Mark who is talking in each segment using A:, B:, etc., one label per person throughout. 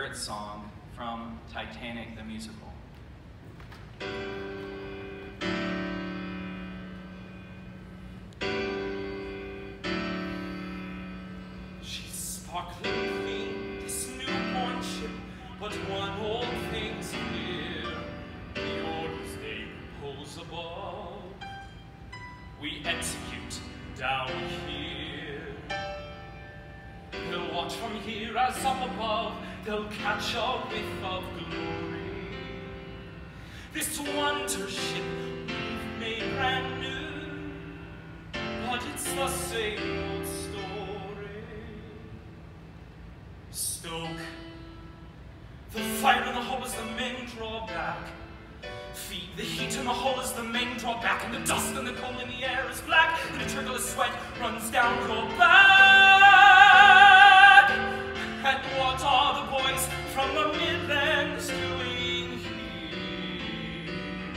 A: Barrett song from Titanic the musical.
B: She's sparkling clean, this newborn ship, but one old thing's clear. The orders they propose above, we execute down here. They'll watch from here as up above, they'll catch a whiff of glory. This wonder ship we've made brand new, but it's the same old story. Stoke, the fire in the hull is the main drawback. Feed the heat in the hull is the main drawback, and the dust and the coal in the air is black, and a trickle of sweat runs down your back. And what are the boys from the Midlands doing here?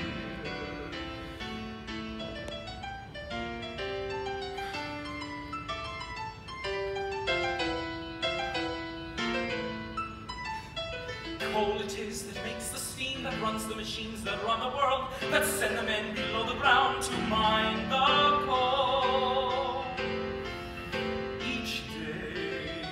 B: Coal it is that makes the steam that runs the machines that run the world, that send the men below the ground to mine the coal each day.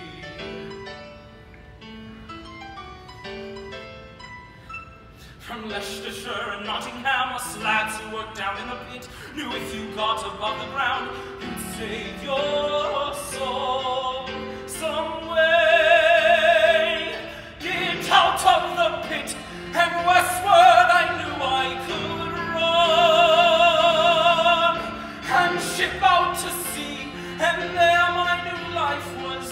B: From Leicestershire and Nottingham, us lads who worked down in the pit knew if you got above the ground, you'd save your soul some way. Get out of the pit, and westward I knew I could run, and ship out to sea, and there my new life was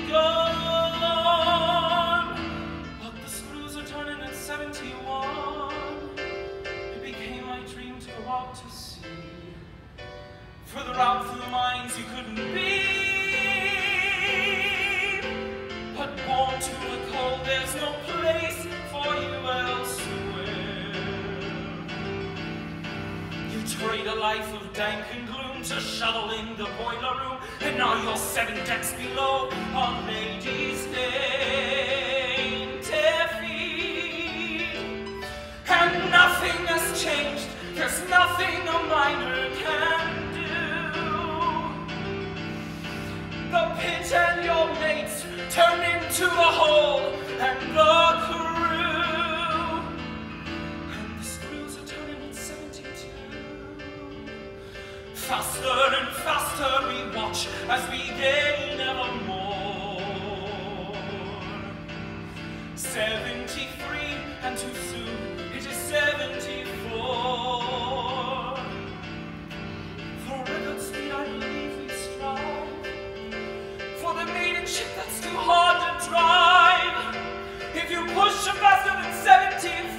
B: begun. But the screws are turning at 71. It became my dream to go out to sea. Further out through the mines you couldn't be, but born to the cold, there's no place for you elsewhere. You trade a life of dank and gloom to shovel in the boiler room, and now you're 7 decks below on ladies' dainty feet. And nothing has changed, there's nothing a miner can do. The pit and your mates turn into a hole, and the crew, and the screws are turning at 72. Faster and faster we watch as we gain ever more. 73, and too soon it is 74. For record speed I believe we strive, for the maiden ship that's too hard to drive. If you push faster than 75,